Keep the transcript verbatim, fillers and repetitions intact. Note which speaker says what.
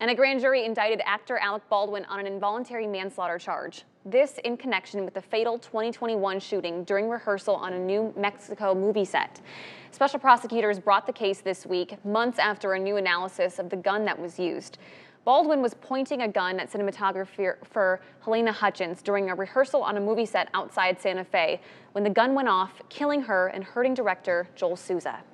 Speaker 1: And a grand jury indicted actor Alec Baldwin on an involuntary manslaughter charge. This in connection with the fatal twenty twenty-one shooting during rehearsal on a New Mexico movie set. Special prosecutors brought the case this week, months after a new analysis of the gun that was used. Baldwin was pointing a gun at cinematographer Halyna Hutchins during a rehearsal on a movie set outside Santa Fe when the gun went off, killing her and hurting director Joel Souza.